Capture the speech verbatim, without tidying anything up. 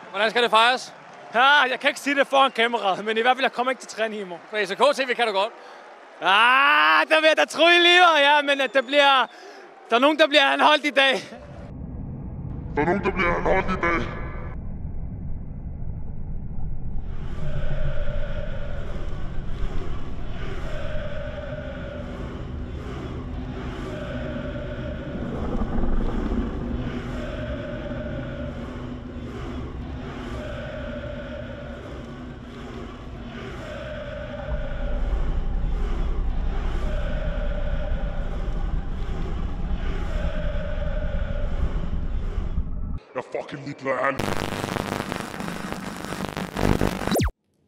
Hvordan skal det fejres? Ja, jeg kan ikke sige det foran kameraet, men i hvert fald, jeg kommer ikke til træning i morgen. På A C K T V kan du godt. Ah, der vil jeg da tro i livet, ja, men at der bliver... Der er nogen, der bliver anholdt i dag. Der er nogen, der bliver anholdt i dag. Jeg er fucking ligeglad, ærligt.